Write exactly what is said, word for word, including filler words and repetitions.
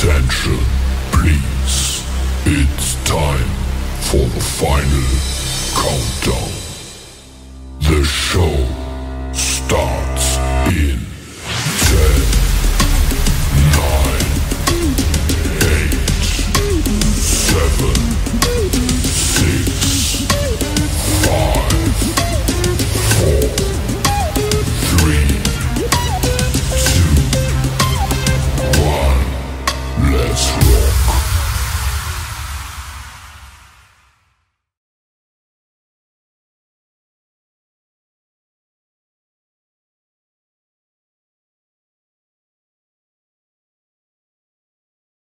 Attention, please. It's time for the final countdown. The show starts in ten, nine, eight, seven, six, five, four, three, two, one. Let's roll.